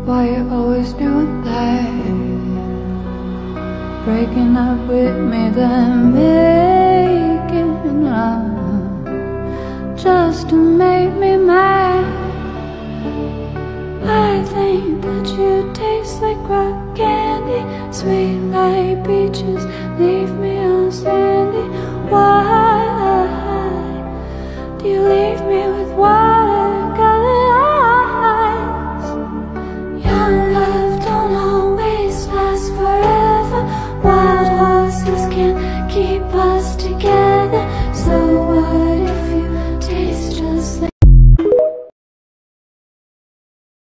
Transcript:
Why you always doing that? Breaking up with me, then making love just to make me mad. I think that you taste like rock candy, sweet like peaches, leave me on